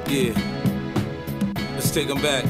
Yeah, let's take them back.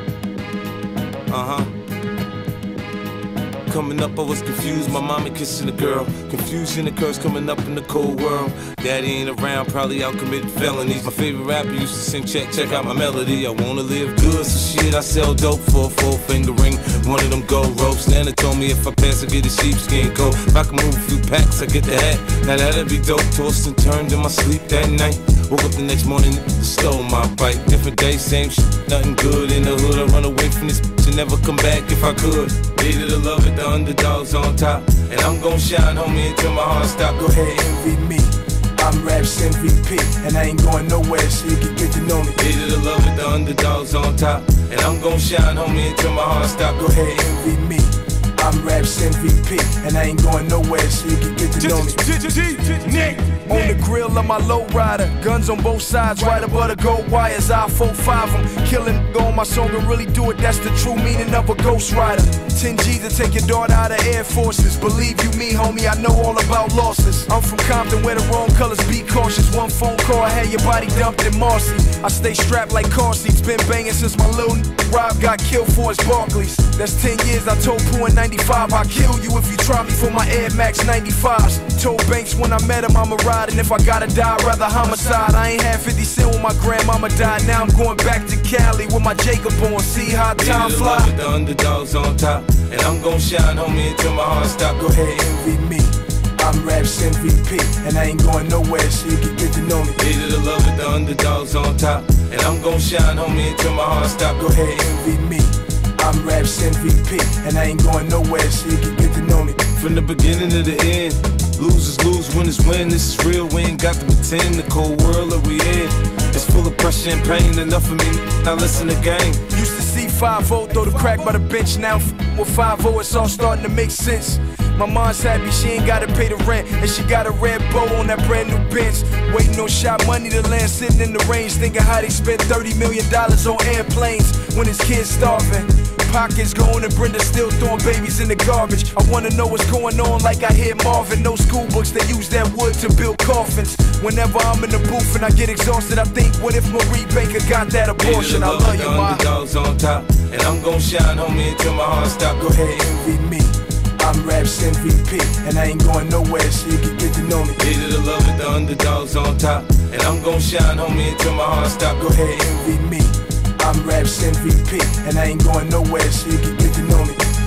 Coming up, I was confused. My mama kissing a girl. Confusion occurs coming up in the cold world. Daddy ain't around, probably out committing felonies. My favorite rapper used to sing, check out my melody. I wanna live good, so shit, I sell dope for a 4-finger ring. One of them gold ropes. Nana told me if I pass, I get a sheepskin coat. If I can move a few packs, I get the hat. Now that'd be dope. Tossed and turned in my sleep that night. Woke up the next morning, stole my bike. Different day, same shit, nothing good in the hood. I run away from this bitch and never come back if I could. Hated to love it, the underdogs on top. And I'm gon' shine, homie, until my heart stop. Go ahead, envy me. I'm Rap's MVP, and I ain't going nowhere, so you can get to know me. Hated to love it, the underdogs on top. And I'm gon' shine, homie, until my heart stop. Go ahead, envy me. I'm Rap's MVP, and I ain't going nowhere, so you can get to know me. On the grill of my lowrider, guns on both sides, right above the gold wires. I 4-5 them, killing go on my song and really do it. That's the true meaning of a ghost rider. 10 G's to take your daughter out of Air Forces. Believe you me, homie, I know all about losses. I'm from Compton where the wrong colors be cautious. One phone call, I had your body dumped in Marcy. I stay strapped like car seats, been banging since my little Rob got killed for his Barclays. That's 10 years, I told Pooh in 95, I'll kill you if you try me for my Air Max 95s. Told Banks when I met him I'ma ride, and if I gotta die, I'd rather homicide. I ain't had 50 cent when my grandmama died. Now I'm going back to Cali with my Jacob on. See how time fly. With the underdogs on top, and I'm gon' shine, homie, until my heart stop. Go ahead, envy me. I'm Rap's MVP, and I ain't going nowhere, so you can get to know me. Hated to love it, the underdogs on top, and I'm gon' shine, homie, until my heart stop. Go ahead, envy me. I'm Rap's MVP, and I ain't going nowhere, so you can get to know me. From the beginning to the end, losers lose, winners win. This is real, we ain't got to pretend. The cold world that we in, it's full of pressure and pain. Enough of me, now listen to game. Used to see 5-0, throw the crack by the bench. Now with 5-0, it's all starting to make sense. My mom's happy, she ain't gotta pay the rent, and she got a red bow on that brand new Benz. Waiting on shot money to land, sitting in the range, thinking how they spent $30 million on airplanes when his kids starving. Pockets going and Brenda still throwing babies in the garbage. I wanna know what's going on like I hear Marvin. No school books, they use that wood to build coffins. Whenever I'm in the booth and I get exhausted, I think, what if Marie Baker got that abortion? I love you, ma. Underdogs on top, and I'm gon' shine, homie, until my heart stop. Go ahead, envy me. I'm Rap's MVP, and I ain't going nowhere, so you can get to know me. Hated to love it, the underdogs on top, and I'm gon' shine, homie, until my heart stop. Go ahead, envy me. I'm Rap's MVP, and I ain't going nowhere, so you can get to know me.